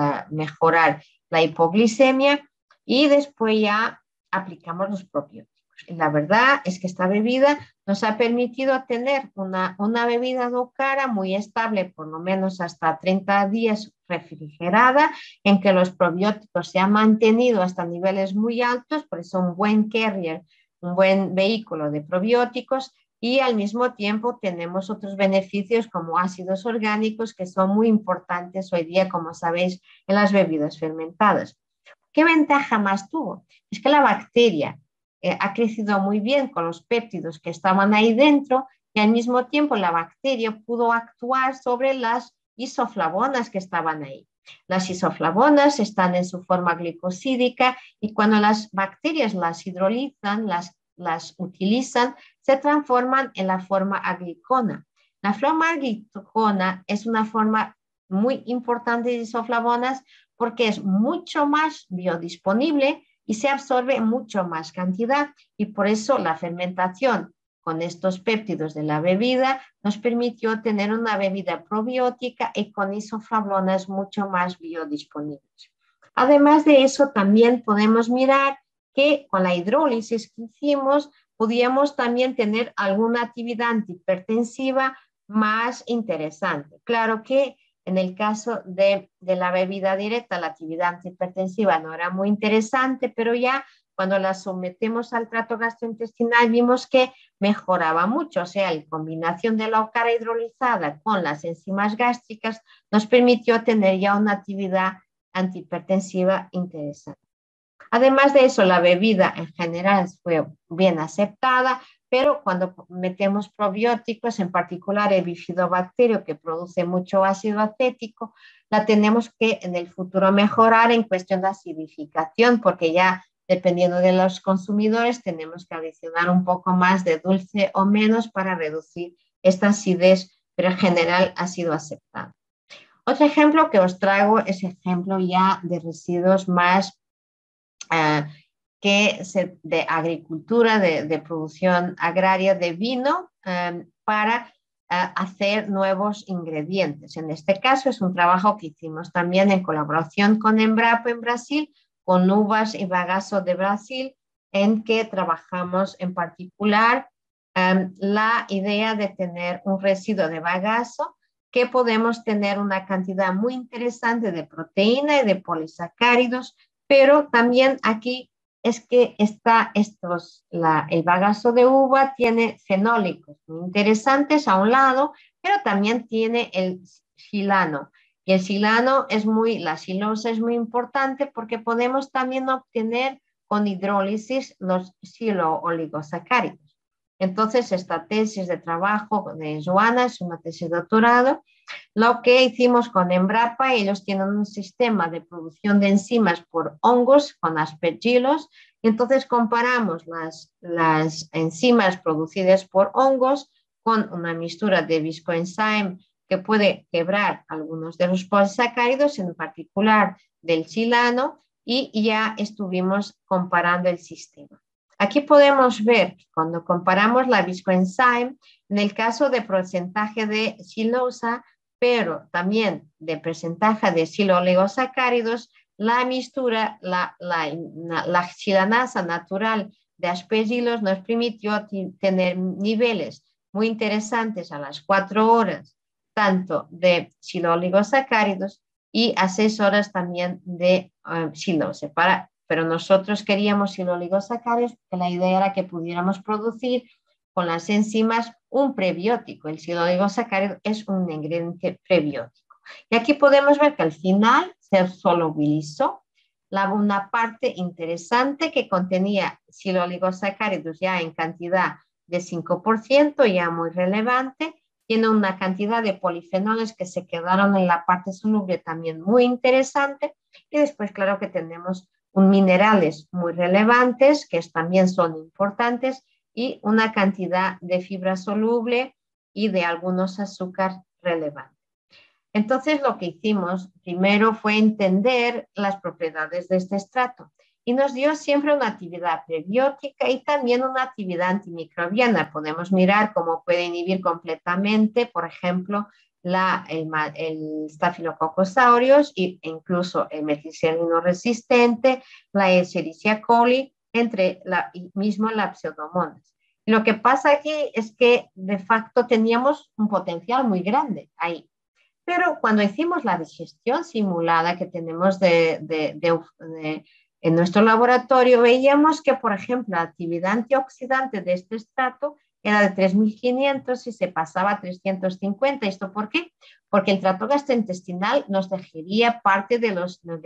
mejorar la hipoglicemia, y después ya aplicamos los probióticos. La verdad es que esta bebida nos ha permitido tener una bebida de okara muy estable, por lo menos hasta 30 días refrigerada, en que los probióticos se han mantenido hasta niveles muy altos, por eso un buen carrier, un buen vehículo de probióticos, y al mismo tiempo tenemos otros beneficios como ácidos orgánicos que son muy importantes hoy día, como sabéis, en las bebidas fermentadas. ¿Qué ventaja más tuvo? Es que la bacteria ha crecido muy bien con los péptidos que estaban ahí dentro, y al mismo tiempo la bacteria pudo actuar sobre las isoflavonas que estaban ahí. Las isoflavonas están en su forma glicosídica, y cuando las bacterias las hidrolizan, las utilizan, se transforman en la forma aglicona. La forma aglicona es una forma muy importante de isoflavonas porque es mucho más biodisponible y se absorbe mucho más cantidad, y por eso la fermentación con estos péptidos de la bebida nos permitió tener una bebida probiótica y con isoflavonas mucho más biodisponibles. Además de eso, también podemos mirar que con la hidrólisis que hicimos, podíamos también tener alguna actividad antihipertensiva más interesante. Claro que en el caso de la bebida directa, la actividad antihipertensiva no era muy interesante, pero ya cuando la sometemos al trato gastrointestinal vimos que mejoraba mucho. O sea, la combinación de la okara hidrolizada con las enzimas gástricas nos permitió tener ya una actividad antihipertensiva interesante. Además de eso, la bebida en general fue bien aceptada, pero cuando metemos probióticos, en particular el bifidobacterio, que produce mucho ácido acético, la tenemos que en el futuro mejorar en cuestión de acidificación, porque ya dependiendo de los consumidores tenemos que adicionar un poco más de dulce o menos para reducir esta acidez, pero en general ha sido aceptado. Otro ejemplo que os traigo es ejemplo ya de residuos más de agricultura, de producción agraria de vino para hacer nuevos ingredientes. En este caso es un trabajo que hicimos también en colaboración con Embrapa en Brasil, con uvas y bagazo de Brasil, en que trabajamos en particular la idea de tener un residuo de bagazo que podemos tener una cantidad muy interesante de proteína y de polisacáridos, pero también aquí es que el bagazo de uva tiene fenólicos muy interesantes a un lado, pero también tiene el xilano. Y la xilosa es muy importante porque podemos también obtener con hidrólisis los xilo-oligosacáridos. Entonces, esta tesis de trabajo de Joana es una tesis de doctorado. Lo que hicimos con Embrapa, ellos tienen un sistema de producción de enzimas por hongos con aspergillos. Entonces comparamos las enzimas producidas por hongos con una mixtura de viscoenzyme que puede quebrar algunos de los polisacáridos, en particular del xilano, y ya estuvimos comparando el sistema. Aquí podemos ver, cuando comparamos la viscoenzyme, en el caso de porcentaje de xilosa, pero también de porcentaje de xilo-oligosacáridos, la mixtura, la xilanasa natural de aspergillos nos permitió tener niveles muy interesantes a las 4 horas, tanto de xilo-oligosacáridos y a 6 horas también de xilosa. Pero nosotros queríamos xilo-oligosacáridos porque la idea era que pudiéramos producir con las enzimas un prebiótico. El xilo-oligosacárido es un ingrediente prebiótico. Y aquí podemos ver que al final se solubilizó una parte interesante que contenía xilo-oligosacáridos ya en cantidad de 5%, ya muy relevante. Tiene una cantidad de polifenoles que se quedaron en la parte soluble también muy interesante. Y después, claro que tenemos minerales muy relevantes, que también son importantes, y una cantidad de fibra soluble y de algunos azúcares relevantes. Entonces, lo que hicimos primero fue entender las propiedades de este extracto y nos dio siempre una actividad prebiótica y también una actividad antimicrobiana. Podemos mirar cómo puede inhibir completamente, por ejemplo, el Staphylococcus aureus e incluso el meticilino resistente, la Escherichia coli, mismo la Pseudomonas. Lo que pasa aquí es que de facto teníamos un potencial muy grande ahí. Pero cuando hicimos la digestión simulada que tenemos en nuestro laboratorio, veíamos que, por ejemplo, la actividad antioxidante de este extracto era de 3.500 y se pasaba a 350. ¿Esto por qué? Porque el tracto gastrointestinal nos destruía parte de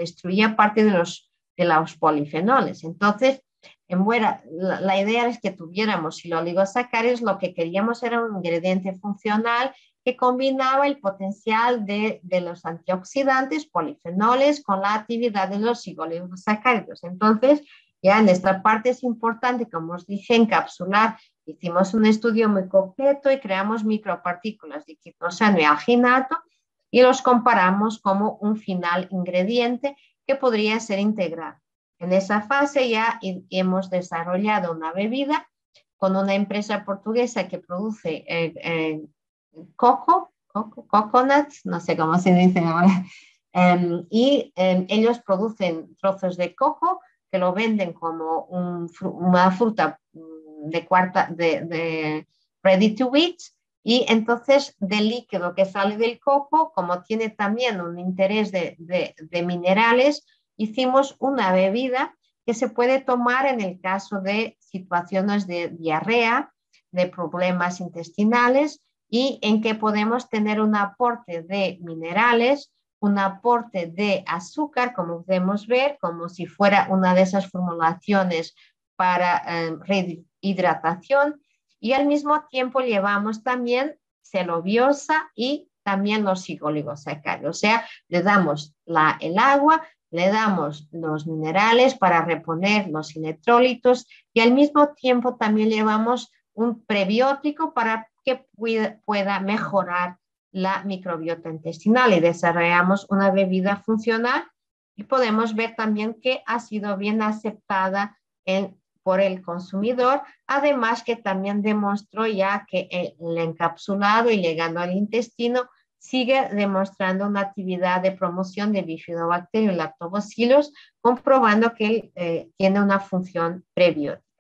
los polifenoles. Entonces, la idea es que tuviéramos xilo-oligosacáridos, lo que queríamos era un ingrediente funcional que combinaba el potencial de los antioxidantes, polifenoles, con la actividad de los xilo-oligosacáridos. Entonces, ya en esta parte es importante, como os dije, encapsular. Hicimos un estudio muy completo y creamos micropartículas de quitosano y alginato y los comparamos como un final ingrediente que podría ser integrado. En esa fase ya hemos desarrollado una bebida con una empresa portuguesa que produce coconuts, no sé cómo se dice ahora, ellos producen trozos de coco que lo venden como una fruta de ready to eat, y entonces del líquido que sale del coco, como tiene también un interés de minerales, hicimos una bebida que se puede tomar en el caso de situaciones de diarrea, de problemas intestinales, y en que podemos tener un aporte de minerales, un aporte de azúcar, como podemos ver, como si fuera una de esas formulaciones para rehidratación, y al mismo tiempo llevamos también celobiosa y también los xilo-oligosacáridos. O sea, le damos el agua, le damos los minerales para reponer los electrolitos y al mismo tiempo también llevamos un prebiótico para que pueda mejorar la microbiota intestinal, y desarrollamos una bebida funcional Y podemos ver también que ha sido bien aceptada por el consumidor, además que también demostró ya que el encapsulado y llegando al intestino sigue demostrando una actividad de promoción de Bifidobacterium lactobacillus, comprobando que tiene una función prebiótica.